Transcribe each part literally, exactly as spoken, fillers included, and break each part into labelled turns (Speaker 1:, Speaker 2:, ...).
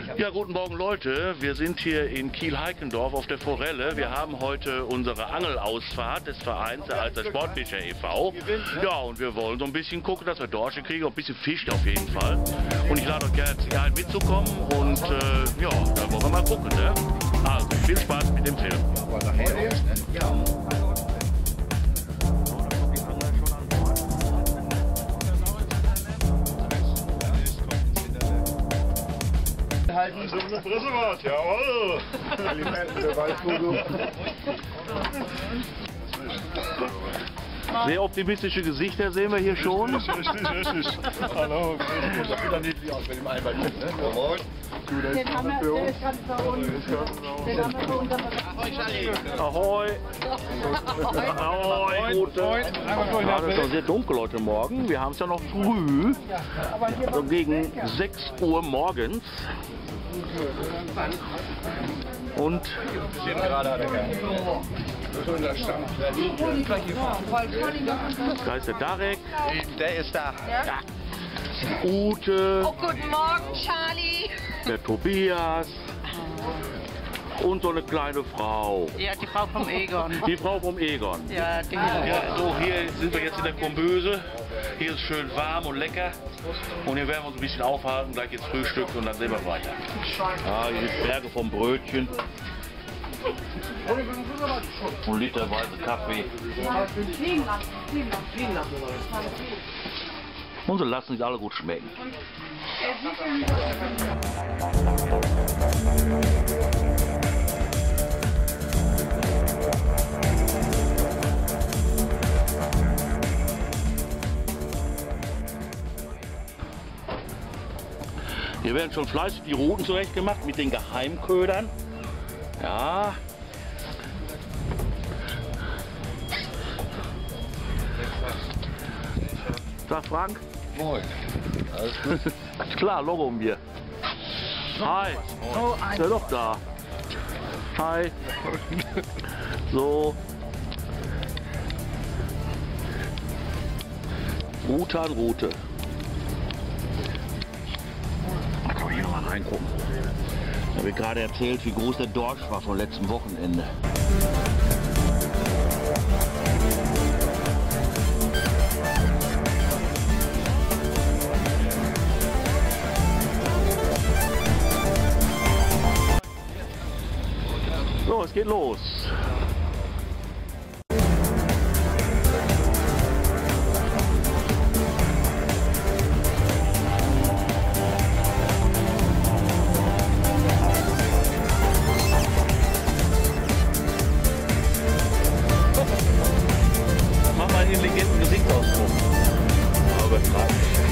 Speaker 1: Ja, guten Morgen Leute, wir sind hier in Kiel-Heikendorf auf der Forelle. Wir haben heute unsere Angelausfahrt des Vereins der Alster Sportfischer e V. Ja, und wir wollen so ein bisschen gucken, dass wir Dorsche kriegen, ein bisschen Fisch auf jeden Fall. Und ich lade euch gerne ein, mitzukommen und äh, ja, da wollen wir mal gucken, ne? Also, viel Spaß mit dem Film. Ja.
Speaker 2: So eine Frisse was, jawohl!
Speaker 1: Sehr optimistische Gesichter sehen wir hier schon.
Speaker 2: Richtig, richtig, richtig. Hallo, das sieht dann nicht wie aus mit dem Einwald, ne? Jawohl.
Speaker 3: Den haben wir, der ist ganz bei uns. Den haben wir bei uns.
Speaker 1: Ahoi! Ahoi, gute! Ja, das ist noch sehr dunkel heute Morgen. Wir haben es ja noch früh. So gegen sechs Uhr morgens. Und da ist der Darek.
Speaker 4: Der ist da.
Speaker 1: Ja. Ute.
Speaker 5: Oh, guten Morgen, Charlie.
Speaker 1: Der Tobias. Und so eine kleine Frau.
Speaker 5: Ja, die Frau vom Egon.
Speaker 1: Die Frau vom Egon.
Speaker 5: Ja, die
Speaker 1: Ja, so hier sind wir jetzt in der Komböse. Hier ist schön warm und lecker. Und hier werden wir uns ein bisschen aufhalten, gleich jetzt Frühstück und dann sehen wir weiter. Ja, hier sind Berge vom Brötchen. Und literweise Kaffee. Und so lassen sich alle gut schmecken. Hier werden schon fleißig die Routen zurecht gemacht mit den Geheimködern. Ja. Sag Frank.
Speaker 4: Moin. Alles gut?
Speaker 1: Klar, Logo um mir. Hi. Ist ja doch da. Hi. So. Route an Route. Da kann ich noch mal reingucken. Ich habe gerade erzählt, wie groß der Dorsch war vom letzten Wochenende. So, es geht los. Mach mal den legenden Gesichtsausdruck. Aber übertreiben.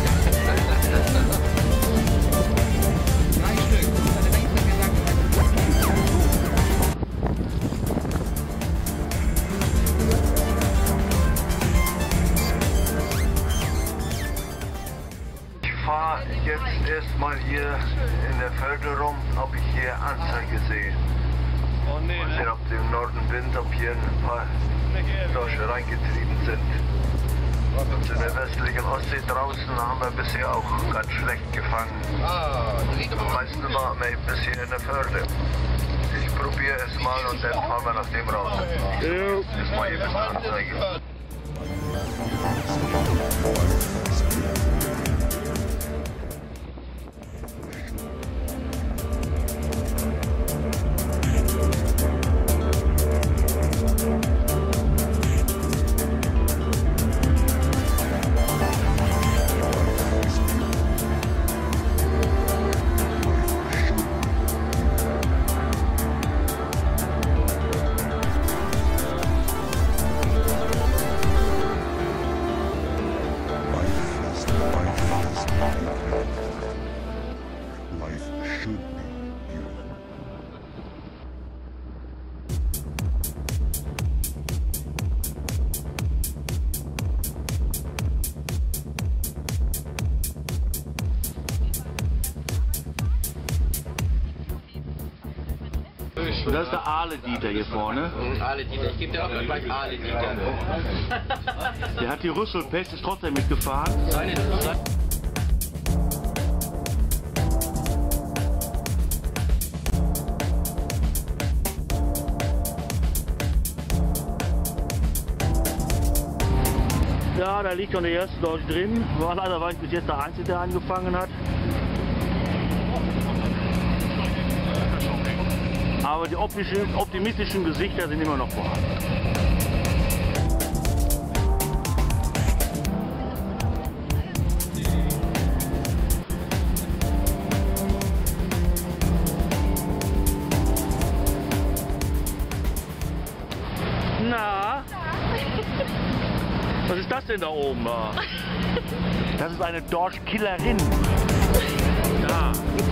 Speaker 6: Jetzt erstmal hier in der Förderung, habe ich hier Anzeige gesehen.
Speaker 2: Oh nee,
Speaker 6: Und
Speaker 2: ne?
Speaker 6: ab dem Norden Wind, ob hier ein paar Dorsche reingetrieben sind. Und in der westlichen Ostsee draußen haben wir bisher auch ganz schlecht gefangen.
Speaker 4: Ah,
Speaker 6: Am meisten waren wir bisher in der Förde. Ich probiere es mal und dann fahren wir nach dem raus. Erstmal hier bis Anzeige.
Speaker 1: Und das ist der Ahle-Dieter hier vorne.
Speaker 4: Ahle-Dieter, ich gebe dir auch gleich Ahle-Dieter.
Speaker 1: Der hat die Rüsselpest, ist trotzdem mitgefahren.
Speaker 4: Seine,
Speaker 1: Ja, da liegt schon der erste Deutsch drin. War leider war ich bis jetzt der Einzige, der angefangen hat. Aber die optischen, optimistischen Gesichter sind immer noch vorhanden. Na? Was ist das denn da oben? Das ist eine Dorschkillerin. Ja.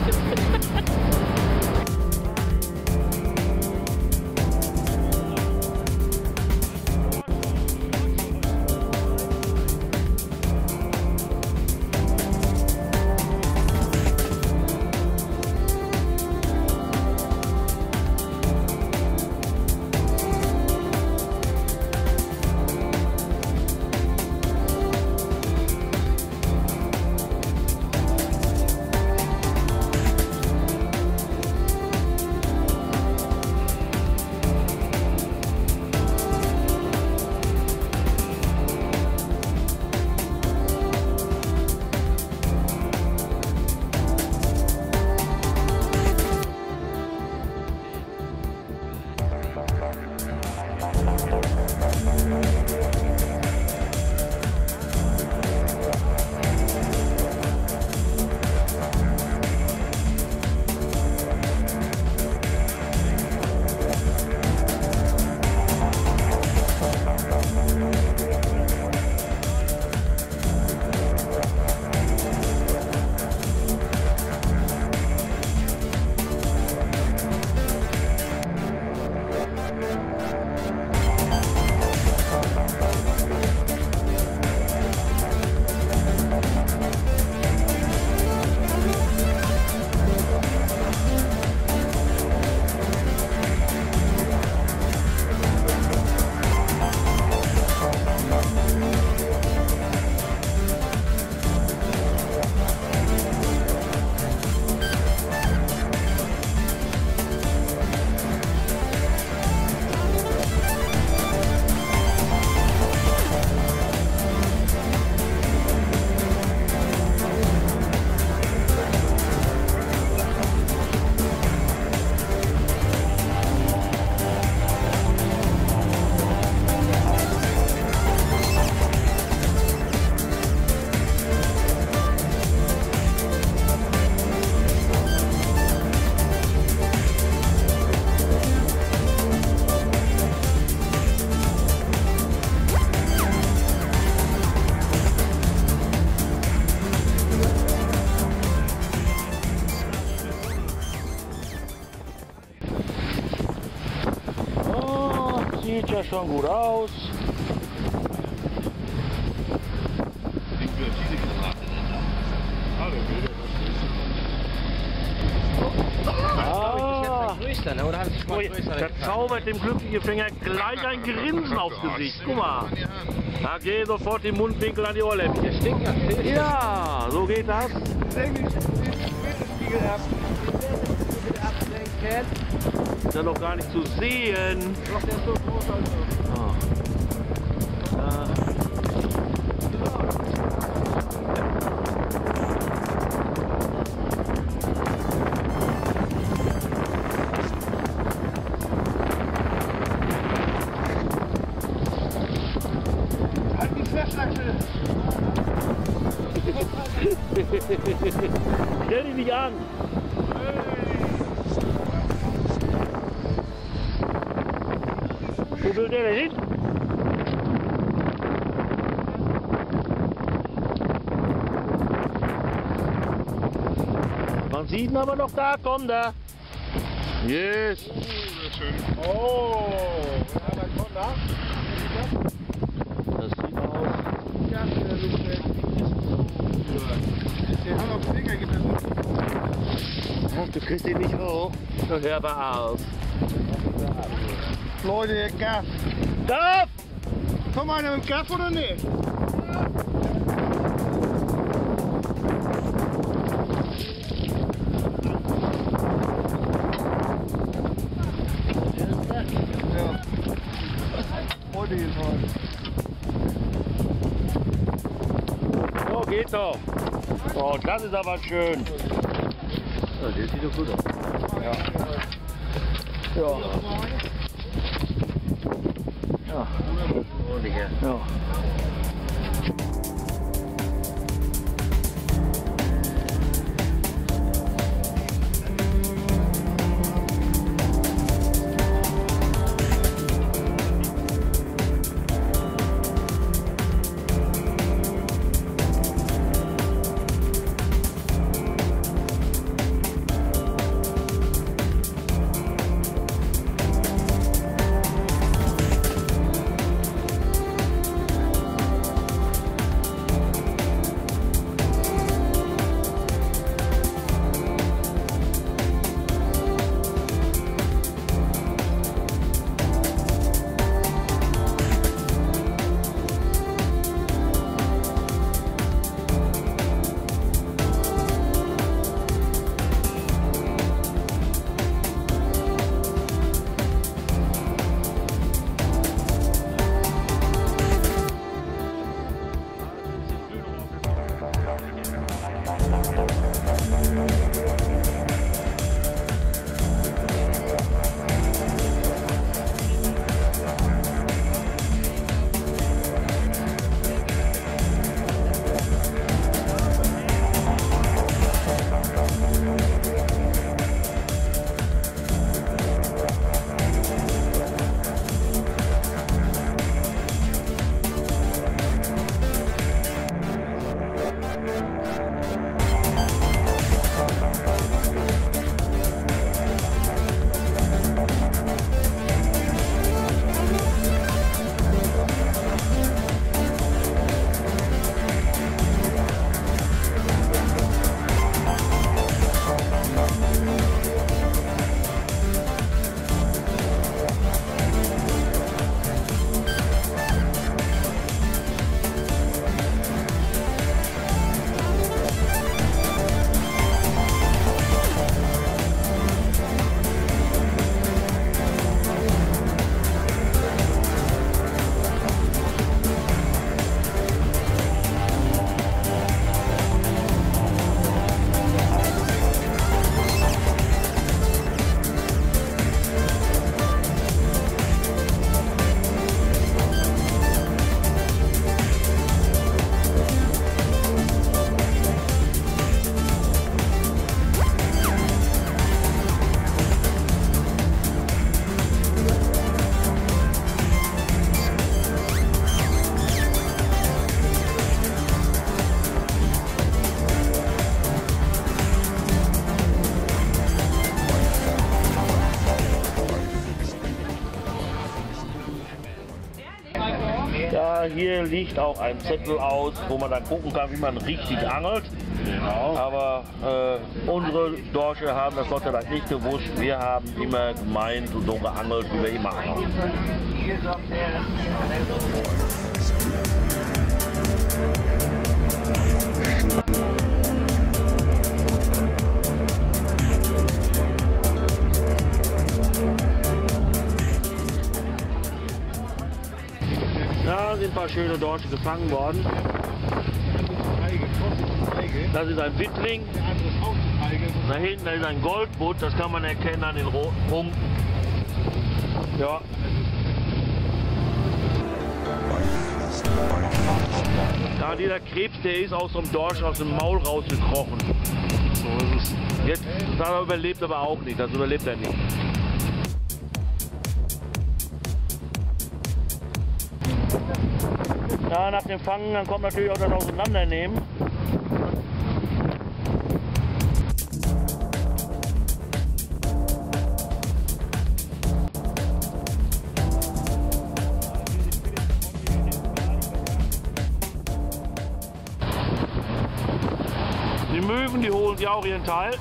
Speaker 1: Sieht ja schon gut aus. Ah, das zaubert dem glücklichen Fänger gleich ein Grinsen aufs Gesicht. Guck mal. Da gehen sofort die Mundwinkel an die Ohrläppchen. Ja, so geht das. Ist ja noch gar nicht zu sehen. Oh. Ja.
Speaker 2: Halt die Festachse!
Speaker 1: Stell dich nicht an! Wo will der denn hin? Man sieht ihn aber noch, da kommt er. Yes.
Speaker 2: Oh, sehr schön. Oh, ja, dann kommt da.
Speaker 1: Das sieht aus.
Speaker 2: Ja, der ist weg. Den haben wir auf den Finger gebissen.
Speaker 1: Ach, du kriegst ihn nicht hoch. So hörbar aus.
Speaker 2: Leute, Gaff.
Speaker 1: Gaff!
Speaker 2: Komm einer mit dem Gaff oder nicht? Ja. Heute jedenfalls.
Speaker 1: doch. Oh, das ist aber schön.
Speaker 2: Ja, der sieht doch gut aus.
Speaker 1: Ja. Ja. Ja. Ja. Ja, hier liegt auch ein Zettel aus, wo man dann gucken kann, wie man richtig angelt. Genau. Aber äh, unsere Dorsche haben das Gott sei Dank nicht gewusst. Wir haben immer gemeint und so geangelt, wie wir immer angeln. Da sind ein paar schöne Dorsche gefangen worden. Das ist ein Wittling. Da hinten ist ein Goldbutt, das kann man erkennen an den roten Punkten. Ja. Ja, dieser Krebs, der ist aus dem Dorsch aus dem Maul rausgekrochen. So ist es. Jetzt, das überlebt aber auch nicht, das überlebt er nicht. Ja, nach dem Fangen, dann kommt natürlich auch das Auseinandernehmen. Die Möwen, die holen sich auch ihren Teil.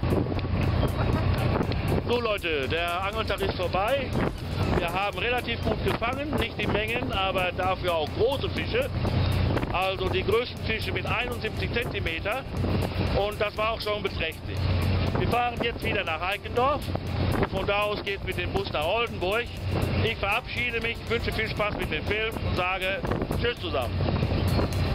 Speaker 1: So Leute, der Angeltag ist vorbei. Wir haben relativ gut gefangen, nicht die Mengen, aber dafür auch große Fische. Also die größten Fische mit einundsiebzig Zentimeter und das war auch schon beträchtlich. Wir fahren jetzt wieder nach Heikendorf und von da aus geht es mit dem Bus nach Oldenburg. Ich verabschiede mich, wünsche viel Spaß mit dem Film und sage Tschüss zusammen.